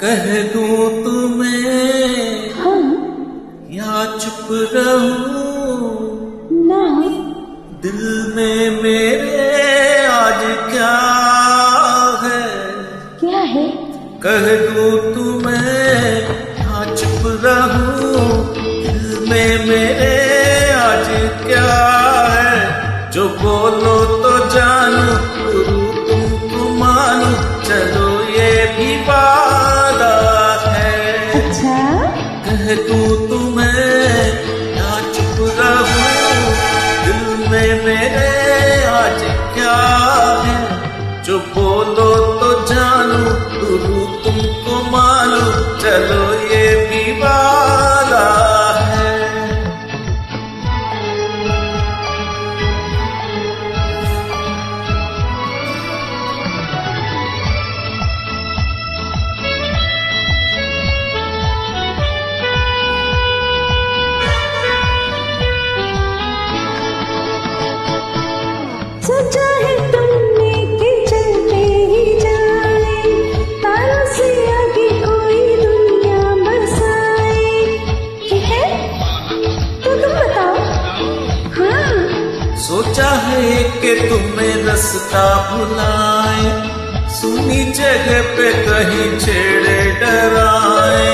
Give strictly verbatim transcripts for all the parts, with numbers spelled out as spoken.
कह दूं तुम्हें हाँ या चुप रहूं ना, दिल में मेरे आज क्या है, क्या है? कह दूं तुम्हें या चुप रहूं, दिल में मेरे आज क्या है, जो बोलो तो जानू, गुरु तुमको मानू, चलो ये भी वादा है। अच्छा कह दूं तुम्हें या चुप रहूं, दिल में मेरे आज क्या है, जो बोलो तो जानू, गुरु तुमको मानू, चलो ये भी वादा है। सोचा है तुमने कि चलते ही जाए, तारों से आगे कोई दुनिया बसाए, ठीक है? तो तुम बताओ। हाँ सोचा है कि तुम्हें रास्ता भुलाए, सुनी जगह पे कहीं छेड़े डराए,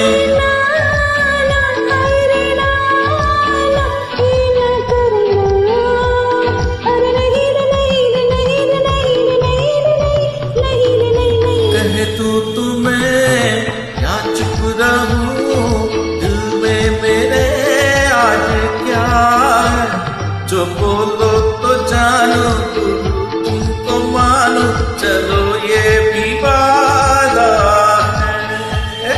कह दूं तुम्हें या चुप रहूं, दिल में मेरे आज क्या है, जो बोलो तो जानू, तुमको मानू, चलो ये भी वादा है।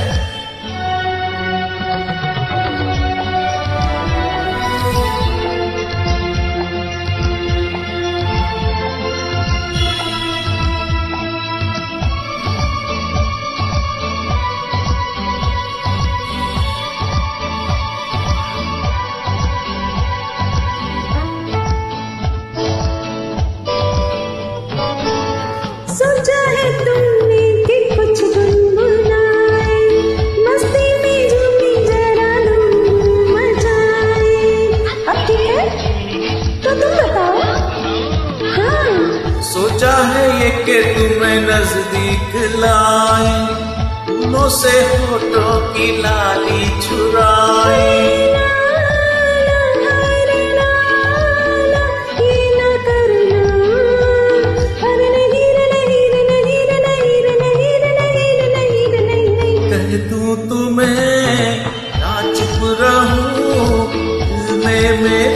सोचा है तुमने कि कुछ गुनगुनाए, मस्ती में झूमी जरा धूम मचाए, अब ठीक है? तो तुम बताओ। हाँ सोचा है ये कि तुम्हें नजदीक लाए, फूलों से होठों की लाली छुराए, कह दूं तुम्हें या चुप रहूं, दिल में मेरे